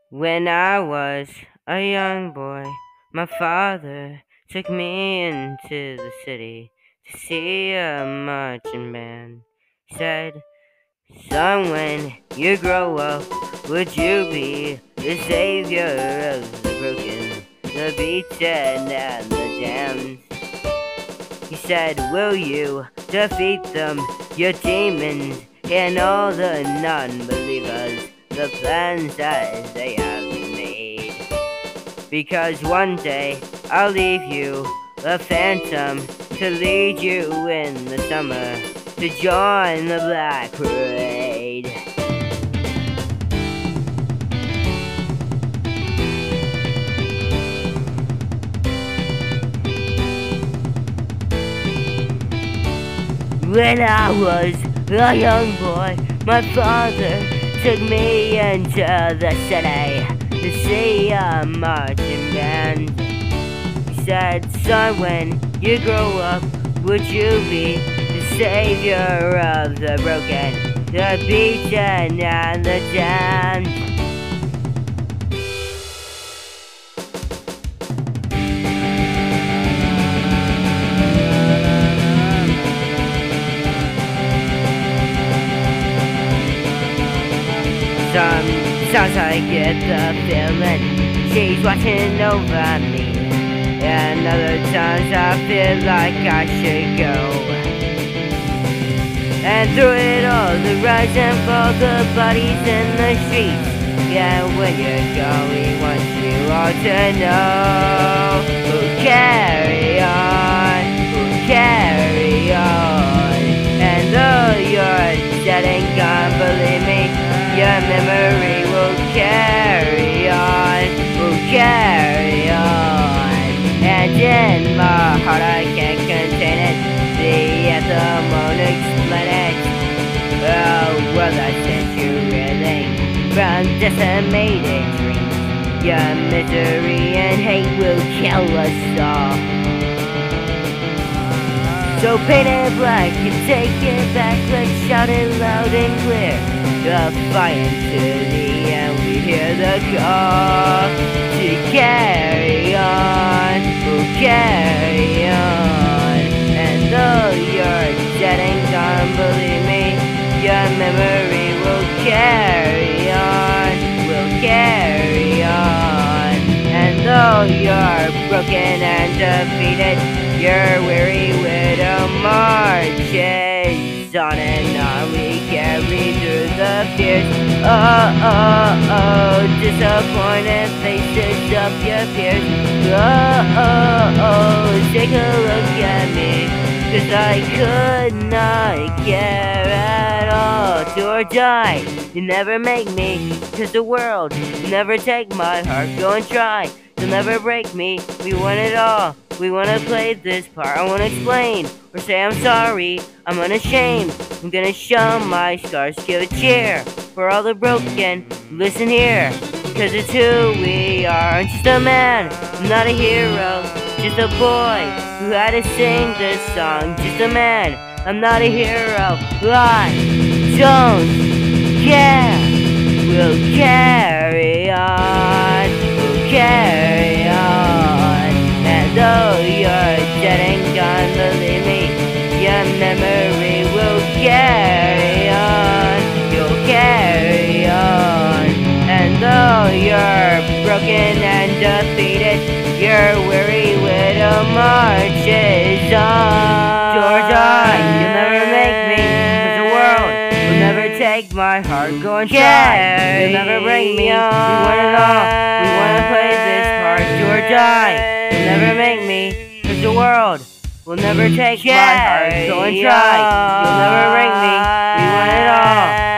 When I was a young boy, my father took me into the city to see a marching band. He said, "Son, when you grow up, would you be the savior of the broken, the beaten, and the damned?" He said, "Will you defeat them, your demons, and all the non-believers, the plans that they have made? Because one day I'll leave you, a phantom, to lead you in the summer, to join the Black Parade." When I was a young boy, my father took me into the city to see a marching band. He said, "Son, when you grow up, would you be the savior of the broken, the beaten, and the damned?" Sometimes I get the feeling she's watching over me, and other times I feel like I should go. And through it all, the rise and fall, the bodies in the streets. Yeah, when you're gone, we want you all to know we'll carry on, we'll carry on. And though you're dead and gone, believe me, your memory will carry on, will carry on. And in my heart I can't contain it, the anthem won't explain it. Oh, world I sent you reeling from decimated dreams. Your misery and hate will kill us all. So paint it black and take it back, let's shout it loud and clear. Defiant to the end, we hear the call to carry on, we'll carry on. And though you're dead and gone, believe me, your memory will carry on, will carry on. And though you're broken and defeated, your weary widow marches on and on. We carry through the fears. Oh, oh, oh, disappointed faces of your peers. Oh, oh, oh, take a look at me, 'cause I could not care at all. Do or die, you never make me, 'cause the world will never take my heart. Go and try, you'll never break me. We want it all. We wanna play this part, I wanna explain, or say I'm sorry, I'm unashamed. I'm gonna show my scars, give a cheer for all the broken. Listen here, because it's who we are. I'm just a man, I'm not a hero, just a boy who had to sing this song. Just a man, I'm not a hero. I don't care. We'll carry on, we'll carry on. And though you're dead and gone, believe me, your memory will carry on, you'll carry on. And though you're broken and defeated, your weary widow marches on. Georgia, you'll never make me, 'cause the world will never take my heart. Go and try, you'll never break me. We want it all, we wanna play this part. Georgia, you'll never make me, 'cause the world will never take my heart. Go and try, you'll never break me. We want it all.